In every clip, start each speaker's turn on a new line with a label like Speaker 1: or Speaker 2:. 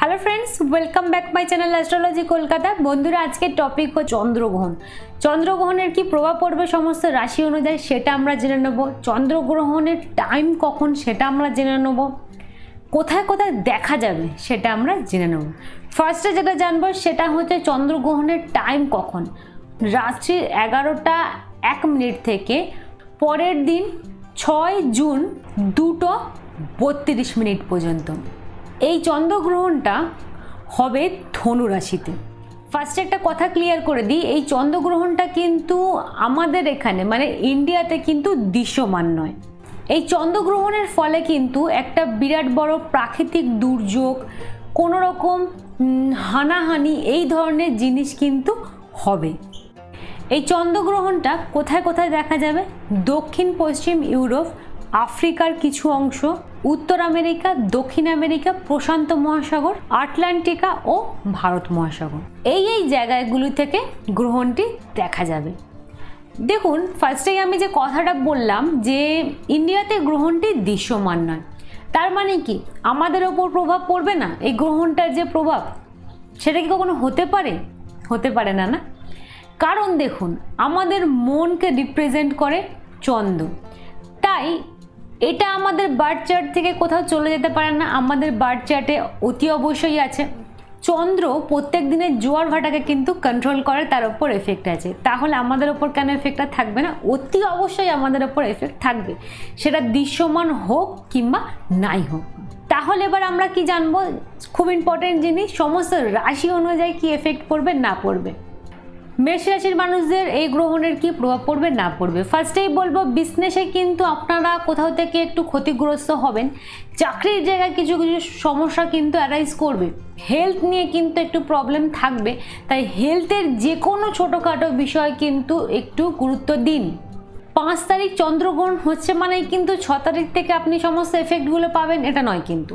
Speaker 1: Hello friends, welcome back my channel astrology Kolkata. बंधुरा आज के टपिक हो चंद्रग्रहण। चंद्रग्रहणের কি প্রভাব পড়বে সমস্ত রাশি অনুযায়ী সেটা আমরা জেনে নেব। চন্দ্রগ্রহণের টাইম কখন সেটা আমরা জেনে নেব। কোথায় কোথায় দেখা যাবে সেটা আমরা জেনে নেব। ফার্স্টে যেটা জানবো সেটা হচ্ছে চন্দ্রগ্রহণের টাইম কখন। রাত্রি 11টা 1 মিনিট থেকে পরের দিন 6 জুন 2:32 মিনিট পর্যন্ত এই চন্দ্রগ্রহণটা হবে ধনু রাশিতে। ফার্স্টে একটা কথা ক্লিয়ার করে দিই, এই চন্দ্রগ্রহণটা কিন্তু আমাদের এখানে মানে ইন্ডিয়াতে কিন্তু দৃশ্যমান নয়। এই চন্দ্রগ্রহণের ফলে কিন্তু একটা বিরাট বড় প্রাকৃতিক দুর্যোগ, কোনো রকম হানাহানি এই ধরনের জিনিস কিন্তু হবে। এই চন্দ্রগ্রহণটা কোথায় কোথায় দেখা যাবে? দক্ষিণ পশ্চিম ইউরোপ, আফ্রিকার কিছু অংশ, উত্তর আমেরিকা, দক্ষিণ আমেরিকা, প্রশান্ত মহাসাগর, আটলান্টিকা ও ভারত মহাসাগর, এই জায়গাগুলি থেকে গ্রহণটি দেখা যাবে। দেখুন, ফার্স্টেই আমি যে কথাটা বললাম যে ইন্ডিয়াতে গ্রহণটি দৃশ্যমান নয়, তার মানে কি আমাদের ওপর প্রভাব পড়বে না? এই গ্রহণটার যে প্রভাব সেটা কি কখনো হতে পারে? হতে পারে না, না? কারণ দেখুন, আমাদের মনকে রিপ্রেজেন্ট করে চন্দ্র, তাই এটা আমাদের বার্থ চার্ট থেকে কোথাও চলে যেতে পারে না। আমাদের বার্থ চার্টে অতি অবশ্যই আছে। চন্দ্র প্রত্যেক দিনের জোয়ার ভাটাকে কিন্তু কন্ট্রোল করে, তার উপর এফেক্ট আছে। তাহলে আমাদের ওপর কেন এফেক্টটা থাকবে না? অতি অবশ্যই আমাদের ওপর এফেক্ট থাকবে, সেটা দৃশ্যমান হোক কিংবা নাই হোক। তাহলে এবার আমরা কি জানবো? খুব ইম্পর্টেন্ট জিনিস, সমস্ত রাশি অনুযায়ী কি এফেক্ট পড়বে না পড়বে। মেষ রাশির মানুষদের এই গ্রহণের কি প্রভাব পড়বে না পড়বে। ফার্স্টেই বলবো, বিজনেসে কিন্তু আপনারা কোথাও থেকে একটু ক্ষতিগ্রস্ত হবেন। চাকরির জায়গায় কিছু কিছু সমস্যা কিন্তু অ্যারাইজ করবে। হেলথ নিয়ে কিন্তু একটু প্রবলেম থাকবে, তাই হেলথের যে কোনো ছোটোখাটো বিষয় কিন্তু একটু গুরুত্ব দিন। 5 তারিখ চন্দ্রগ্রহণ হচ্ছে মানেই কিন্তু 6 তারিখ থেকে আপনি সমস্ত এফেক্টগুলো পাবেন এটা নয়। কিন্তু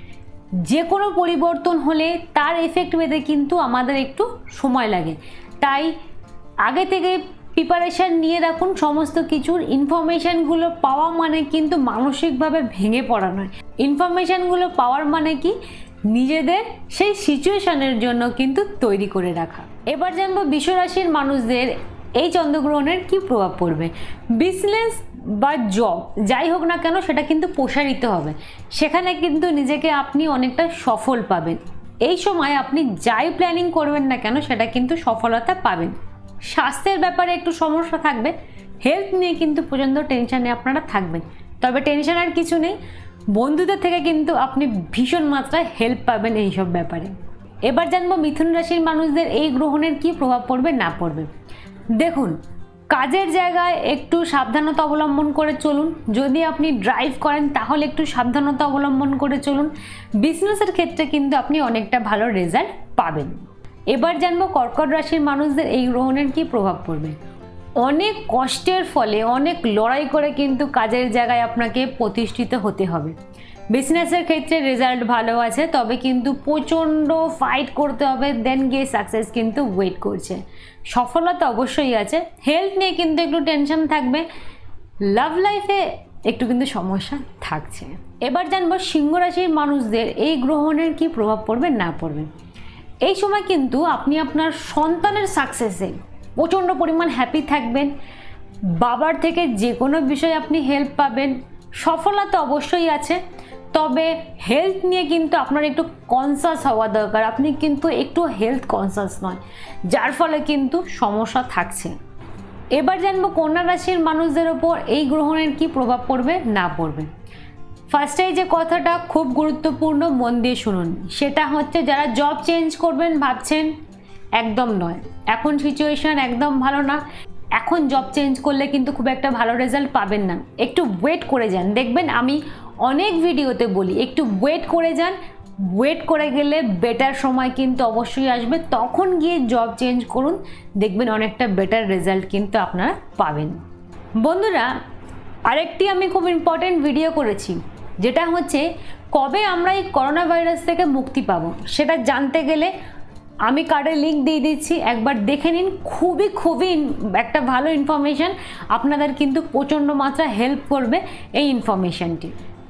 Speaker 1: যে কোনো পরিবর্তন হলে তার এফেক্ট পেতে কিন্তু আমাদের একটু সময় লাগে, তাই আগে থেকে প্রিপারেশান নিয়ে রাখুন। সমস্ত কিছুর ইনফরমেশানগুলো পাওয়া মানে কিন্তু মানসিকভাবে ভেঙে পড়া নয়। ইনফরমেশানগুলো পাওয়ার মানে কি নিজেদের সেই সিচুয়েশানের জন্য কিন্তু তৈরি করে রাখা। এবার জানবো বৃষ রাশির মানুষদের এই চন্দ্রগ্রহণের কি প্রভাব পড়বে। বিজনেস বা জব যাই হোক না কেন সেটা কিন্তু প্রসারিত হবে, সেখানে কিন্তু নিজেকে আপনি অনেকটা সফল পাবেন। এই সময় আপনি যাই প্ল্যানিং করবেন না কেন সেটা কিন্তু সফলতা পাবেন। স্বাস্থ্যের ব্যাপারে একটু সমস্যা থাকবে, হেলথ নিয়ে কিন্তু প্রচণ্ড টেনশানে আপনারা থাকবেন। তবে টেনশন আর কিছু নেই, বন্ধুদের থেকে কিন্তু আপনি ভীষণ মাত্রায় হেল্প পাবেন এইসব ব্যাপারে। এবার জানবো মিথুন রাশির মানুষদের এই গ্রহণের কি প্রভাব পড়বে না পড়বে। দেখুন, কাজের জায়গায় একটু সাবধানতা অবলম্বন করে চলুন। যদি আপনি ড্রাইভ করেন তাহলে একটু সাবধানতা অবলম্বন করে চলুন। বিজনেসের ক্ষেত্রে কিন্তু আপনি অনেকটা ভালো রেজাল্ট পাবেন। এবার জানবো কর্কট রাশির মানুষদের এই গ্রহণের কি প্রভাব পড়বে। অনেক কষ্টের ফলে অনেক লড়াই করে কিন্তু কাজের জায়গায় আপনাকে প্রতিষ্ঠিত হতে হবে। বিজনেসের ক্ষেত্রে রেজাল্ট ভালো আছে, তবে কিন্তু প্রচণ্ড ফাইট করতে হবে, দেন গিয়ে সাকসেস কিন্তু ওয়েট করছে। সফলতা অবশ্যই আছে। হেলথ নিয়ে কিন্তু একটু টেনশন থাকবে, লাভ লাইফে একটু কিন্তু সমস্যা থাকছে। এবার জানবো সিংহ রাশির মানুষদের এই গ্রহণের কি প্রভাব পড়বে না পড়বে। এই সময় কিন্তু আপনি আপনার সন্তানের সাকসেসে প্রচণ্ড পরিমাণ হ্যাপি থাকবেন। বাবার থেকে যে কোনো বিষয়ে আপনি হেল্প পাবেন। সফলতা অবশ্যই আছে, তবে হেলথ নিয়ে কিন্তু আপনার একটু কনসাস হওয়া দরকার। আপনি কিন্তু একটু হেলথ কনসাস নয়, যার ফলে কিন্তু সমস্যা থাকছে। এবার জানবো কন্যা রাশির মানুষদের ওপর এই গ্রহণের কি প্রভাব পড়বে না পড়বে। ফার্স্টেই যে কথাটা খুব গুরুত্বপূর্ণ, মন দিয়ে শুনুন, সেটা হচ্ছে যারা জব চেঞ্জ করবেন ভাবছেন, একদম নয়। এখন সিচুয়েশান একদম ভালো না। এখন জব চেঞ্জ করলে কিন্তু খুব একটা ভালো রেজাল্ট পাবেন না। একটু ওয়েট করে যান, দেখবেন আমি অনেক ভিডিওতে বলি একটু ওয়েট করে যান। ওয়েট করে গেলে বেটার সময় কিন্তু অবশ্যই আসবে, তখন গিয়ে জব চেঞ্জ করুন, দেখবেন অনেকটা বেটার রেজাল্ট কিন্তু আপনারা পাবেন। বন্ধুরা, আরেকটি আমি খুব ইম্পর্টেন্ট ভিডিও করেছি, যেটা হচ্ছে কবে আমরা এই করোনা ভাইরাস থেকে মুক্তি পাবো। সেটা জানতে গেলে আমি কার্ডের লিঙ্ক দিয়ে দিচ্ছি, একবার দেখে নিন। খুবই একটা ভালো ইনফরমেশান, আপনাদের কিন্তু প্রচণ্ড মাত্রা হেল্প করবে এই ইনফরমেশানটি।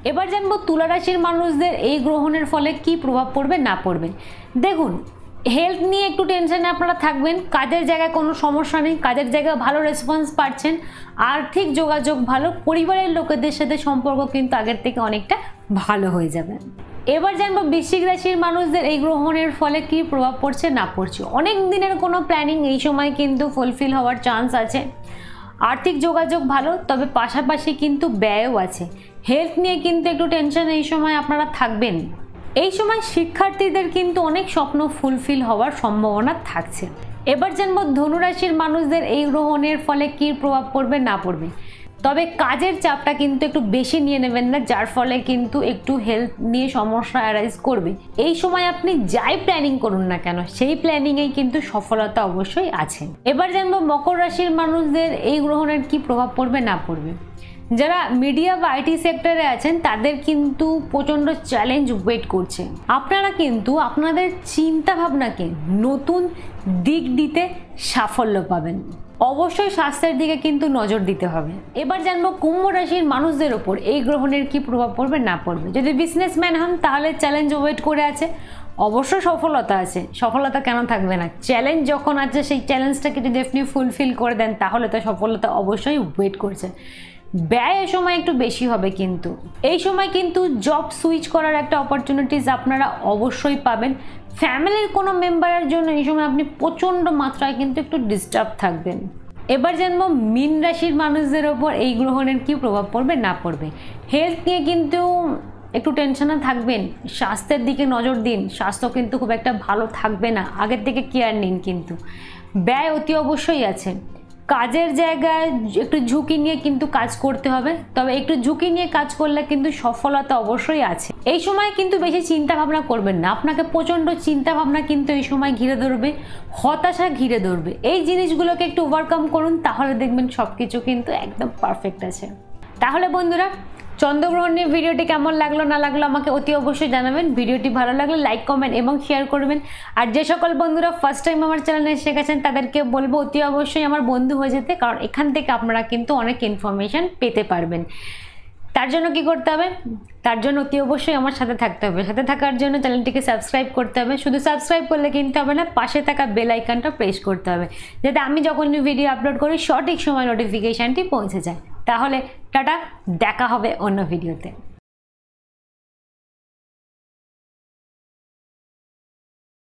Speaker 1: এবার জানবো তুলা রাশির মানুষদের এই গ্রহণের ফলে কি প্রভাব পড়বে না পড়বে। দেখুন, হেলথ নিয়ে একটু টেনশনে আপনারা থাকবেন, কাজের জায়গায় কোনো সমস্যা নেই, কাজের জায়গায় ভালো রেসপন্স পাচ্ছেন, আর্থিক যোগাযোগ ভালো, পরিবারের লোকেদের সাথে সম্পর্ক কিন্তু আগের থেকে অনেকটা ভালো হয়ে যাবে। এবার জানবো বৃশ্চিক রাশির মানুষদের এই গ্রহণের ফলে কি প্রভাব পড়ছে না পড়ছে। অনেক দিনের কোনো প্ল্যানিং এই সময় কিন্তু ফুলফিল হওয়ার চান্স আছে, আর্থিক যোগাযোগ ভালো, তবে পাশাপাশি কিন্তু ব্যয়ও আছে। হেলথ নিয়ে কিন্তু একটু টেনশন এই সময় আপনারা থাকবেন। এই সময় শিক্ষার্থীদের কিন্তু অনেক স্বপ্ন ফুলফিল হওয়ার সম্ভাবনা থাকছে। এবার জানবো ধনুরাশির মানুষদের এই গ্রহণের ফলে কি প্রভাব পড়বে না পড়বে। তবে কাজের চাপটা কিন্তু একটু বেশি নিয়ে নেবেন না, যার ফলে কিন্তু একটু হেলথ নিয়ে সমস্যা অ্যারাইজ করবে। এই সময় আপনি যাই প্ল্যানিং করুন না কেন, সেই প্ল্যানিংয়েই কিন্তু সফলতা অবশ্যই আছে। এবার জানবো মকর রাশির মানুষদের এই গ্রহণের কি প্রভাব পড়বে না পড়বে। যারা মিডিয়া বা আইটি সেক্টরে আছেন তাদের কিন্তু প্রচণ্ড চ্যালেঞ্জ ওয়েট করছে। আপনারা কিন্তু আপনাদের চিন্তা ভাবনাকে নতুন দিক দিতে সাফল্য পাবেন। অবশ্যই স্বাস্থ্যের দিকে কিন্তু নজর দিতে হবে। এবার জানবো কুম্ভ রাশির মানুষদের ওপর এই গ্রহণের কি প্রভাব পড়বে না পড়বে। যদি বিজনেসম্যান হন তাহলে চ্যালেঞ্জ ওয়েট করে আছে, অবশ্য সফলতা আছে, সফলতা কেন থাকবে না। চ্যালেঞ্জ যখন আছে সেই চ্যালেঞ্জটাকে যদি আপনি ফুলফিল করে দেন তাহলে তো সফলতা অবশ্যই ওয়েট করছে। ব্যয় এই সময় একটু বেশি হবে, কিন্তু এই সময় কিন্তু জব সুইচ করার একটা অপরচুনিটিস আপনারা অবশ্যই পাবেন। ফ্যামিলির কোনো মেম্বারের জন্য এই সময় আপনি প্রচণ্ড মাত্রায় কিন্তু একটু ডিস্টার্ব থাকবেন। এবার জানবো মীন রাশির মানুষদের ওপর এই গ্রহণের কি প্রভাব পড়বে না পড়বে। হেলথ নিয়ে কিন্তু একটু টেনশনে থাকবেন, স্বাস্থ্যের দিকে নজর দিন, স্বাস্থ্য কিন্তু খুব একটা ভালো থাকবে না, আগের থেকে কেয়ার নিন। কিন্তু ব্যয় অতি অবশ্যই আছে, কাজের জায়গায় একটু ঝুঁকি নিয়ে কিন্তু কাজ করতে হবে, তবে একটু ঝুঁকি নিয়ে কাজ করলে কিন্তু সফলতা অবশ্যই আছে। এই সময় কিন্তু বেশি চিন্তা ভাবনা করবেন না, আপনাকে প্রচণ্ড চিন্তা ভাবনা কিন্তু এই সময় ঘিরে ধরবে, হতাশা ঘিরে ধরবে। এই জিনিসগুলোকে একটু ওভারকাম করুন, তাহলে দেখবেন সব কিছু কিন্তু একদম পারফেক্ট আছে। তাহলে বন্ধুরা, চন্দ্রগ্রহণ নিয়ে ভিডিওটি কেমন লাগলো না লাগলো আমাকে অতি অবশ্যই জানাবেন। ভিডিওটি ভালো লাগলে লাইক কমেন্ট এবং শেয়ার করবেন। আর যে সকল বন্ধুরা ফার্স্ট টাইম আমার চ্যানেলে এসে গেছেন তাদেরকে বলবো অতি অবশ্যই আমার বন্ধু হয়ে যেতে, কারণ এখান থেকে আপনারা কিন্তু অনেক ইনফরমেশান পেতে পারবেন। তার জন্য কি করতে হবে, তার জন্য অতি অবশ্যই আমার সাথে থাকতে হবে। সাথে থাকার জন্য চ্যানেলটিকে সাবস্ক্রাইব করতে হবে। শুধু সাবস্ক্রাইব করলে কিন্তু হবে না, পাশে থাকা বেল আইকনটা প্রেস করতে হবে, যাতে আমি যখন ভিডিও আপলোড করি সঠিক সময় নোটিফিকেশানটি পৌঁছে যায়। তাহলে টাটা, দেখা হবে অন্য ভিডিওতে।